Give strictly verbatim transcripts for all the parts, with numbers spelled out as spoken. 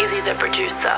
Drizzy the producer.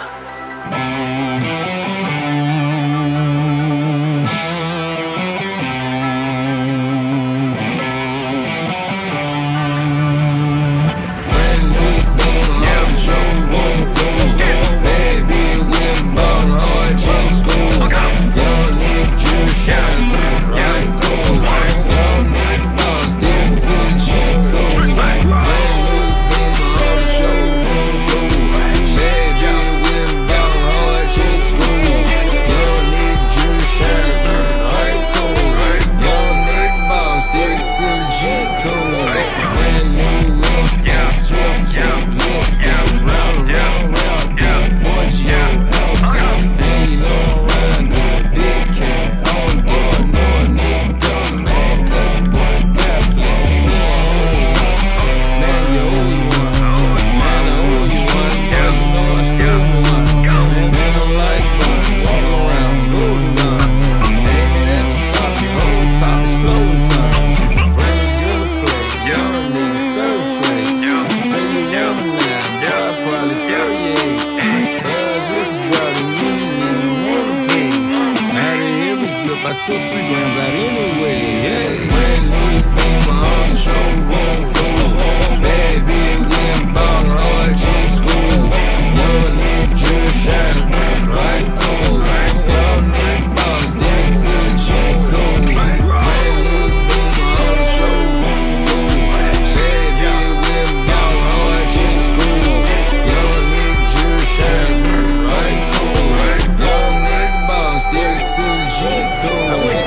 I took three grams out anyway, yeah. Brand new Beamer on the showroom floor. Bad bitch went ballin' hard just school. Young nigga just shining right cold. Young nigga boss stick to the G code. Brand new Beamer on the showroom floor. Bad bitch went ballin' hard just school. Young nigga just shining right cold. Young nigga boss stick to the G code.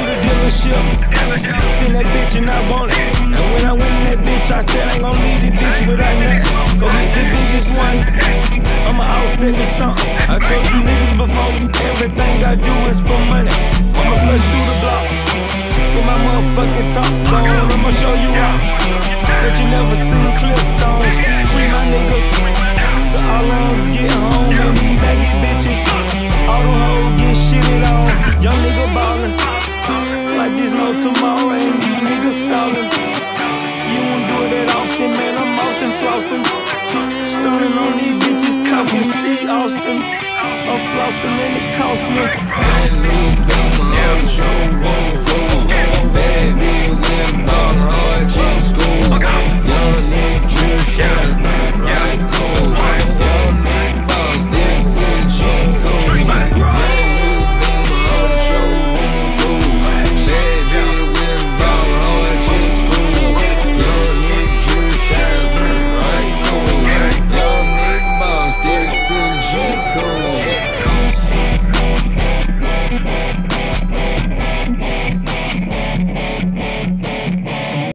Seen that bitch and I want it. And when I went in that bitch, I said I ain't gon' leave this bitch without nothing. Go get the biggest one. I'ma offset me something. I told you niggas before, everything I do is for money. I'ma flush through the block with my motherfucking top on. I'ma show you rocks that you never seen, clip stones. Free my niggas to all of them get home. And these baggy bitches, all them hoes get shitted on. Young nigga ballin' like there's no tomorrow, and you niggas stallin'. You won't do it that often, man, I'm often flossin'. Stunning on these bitches, talking Steve Austin. I'm flossin' and it cost me. Brand new Beamer on the showroom floor. Bad bitch went ballin' hard just school. Young nigga just shining right cold. Young nigga boss stick to the G code. Brand new Beamer on the showroom floor. Bad bitch went ballin' hard just school. Young nigga just shining right cold. Young nigga boss stick to the G code.